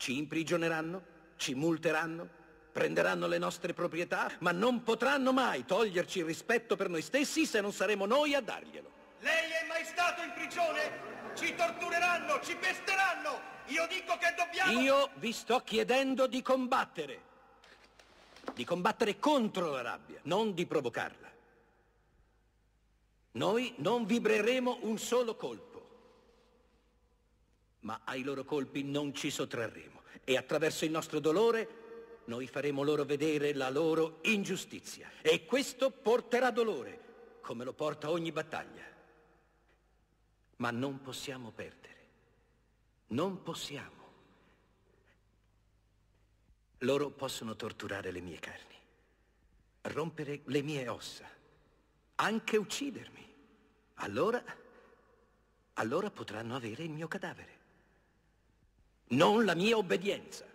Ci imprigioneranno, ci multeranno, prenderanno le nostre proprietà, ma non potranno mai toglierci il rispetto per noi stessi se non saremo noi a darglielo. Lei è mai stato in prigione? Ci tortureranno, ci pesteranno! Io dico che dobbiamo... Io vi sto chiedendo di combattere. Di combattere contro la rabbia, non di provocarla. Noi non vibreremo un solo colpo, ma ai loro colpi non ci sottrarremo. E attraverso il nostro dolore noi faremo loro vedere la loro ingiustizia. E questo porterà dolore, come lo porta ogni battaglia. Ma non possiamo perdere. Non possiamo. Loro possono torturare le mie carni, rompere le mie ossa, anche uccidermi. Allora potranno avere il mio cadavere. Non la mia obbedienza.